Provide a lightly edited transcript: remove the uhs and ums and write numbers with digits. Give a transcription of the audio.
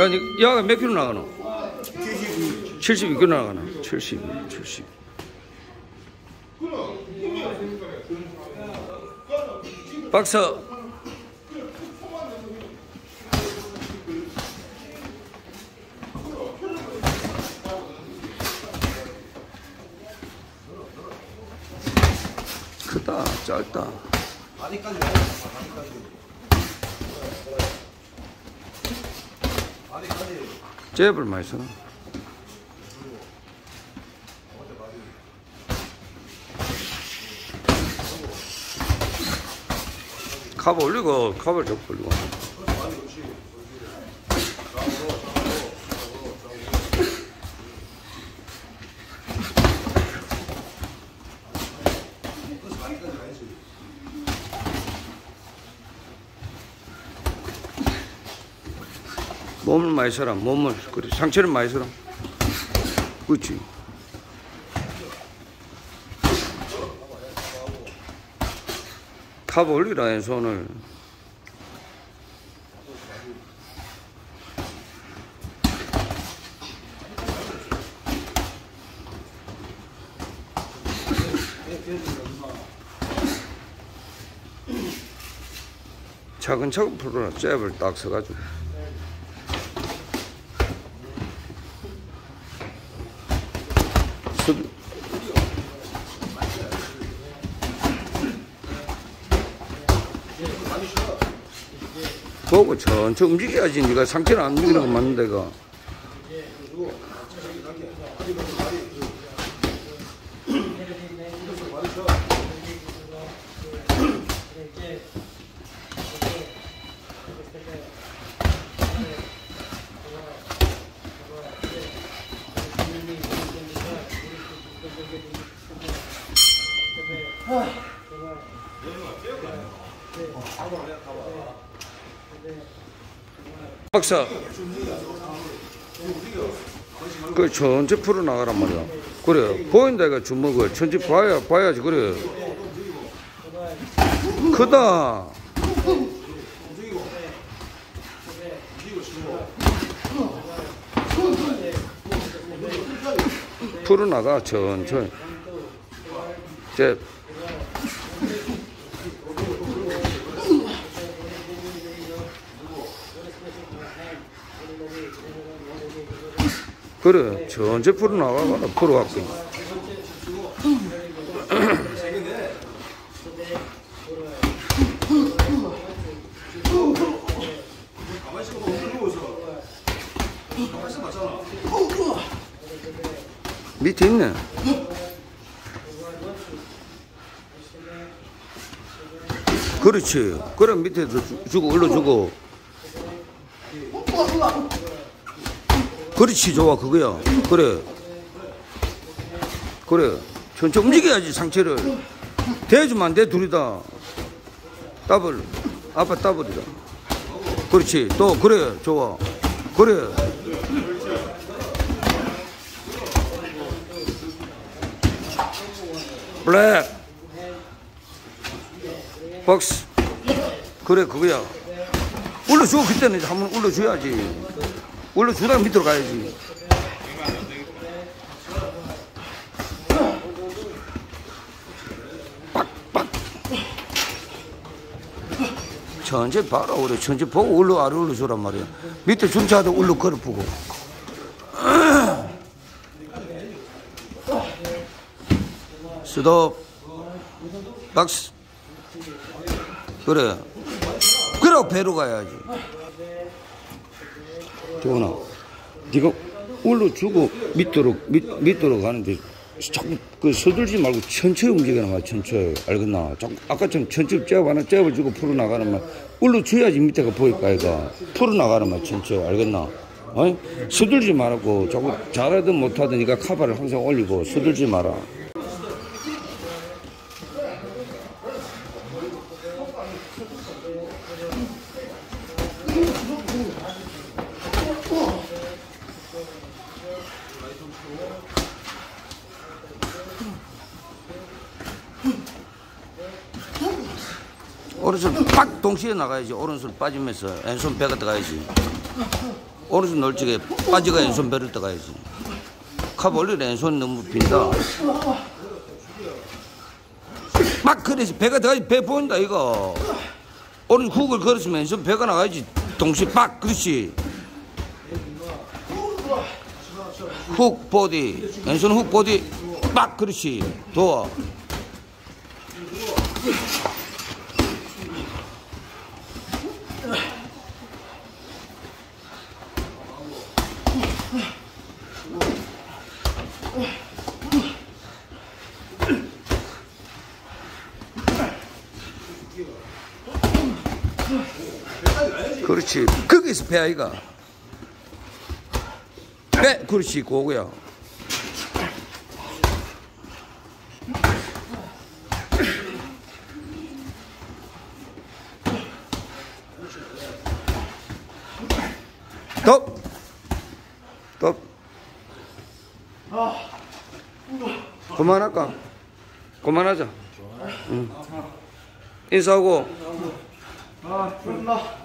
야가 몇 킬로 나가노? 72킬로 나가나? 70. 박서. 크다, 짧다. 많이까지 잽을 많이 쓰나? 컵 올리고, 컵을 좀 올리고. 몸을 많이 써라, 몸을. 그래, 상체를 많이 써라. 그렇지. 컵 올리라, 손을. 차근차근 풀어라, 잽을 딱 써가지고. 보고 천천히 움직여야지. 네가 상체를 안 움직이는 거 맞는 데가. 박사. 그 천천히 풀어 나가란 말이야. 그래, 보인다 이거 주먹을 천천히 봐야지. 그래. 크다. 풀어 나가 천천히. 잽. 그래, 천천히 풀어 나가거나 풀어갖고. 밑에 있네. 그렇지. 그래, 밑에도 주고, 올려주고. 그렇지, 좋아, 그거야. 그래. 천천히 움직여야지, 상체를. 대주면 안 돼, 둘이다. 더블. 아빠 더블이다. 그렇지. 또, 그래, 좋아. 그래. 블랙. 박스. 그래, 그거야. 올려줘, 그때는 한번 올려줘야지. 올려주다가 밑으로 가야지. 빡빡. 천천히 봐라. 그래, 천천히 보고 아래 올려주란 말이야. 밑에 중차도 올려 걸어보고. 스톱. 박스. 그래. 그러고 배로 가야지. 조은아, 네가 올려주고 밑으로 가는데 자꾸 그 서둘지 말고 천천히 움직여라 말. 천천히. 알겠나? 자꾸 아까처럼 천천히 잽을 주고 풀어 나가는 말. 올려줘야지 밑에가 보일까 아이가. 풀어 나가는 말. 천천히. 알겠나? 어이? 서둘지 말고 자꾸 잘하든 못하든 네가 카바를 항상 올리고 서둘지 마라. 오른손 팍 동시에 나가야지. 오른손 빠지면서 왼손 배가 들어가야지. 오른손 놀지게 빠지가 왼손 배를 떠가야지. 컵 올리래. 왼손 너무 빈다. 막 그래서 배가 들어가지. 배 보인다 이거. 오른 훅을 걸었으면 왼손 배가 나가야지. 동시에 빡. 그렇지. 훅 보디. 왼손 훅 보디. 빡. 그렇지. 도와. 그렇지. 거기서 배 아이가. 배. 그렇지. 그거야. 톱. 톱. 그만할까? 그만하자. 응. 인사하고. 그렇습니다.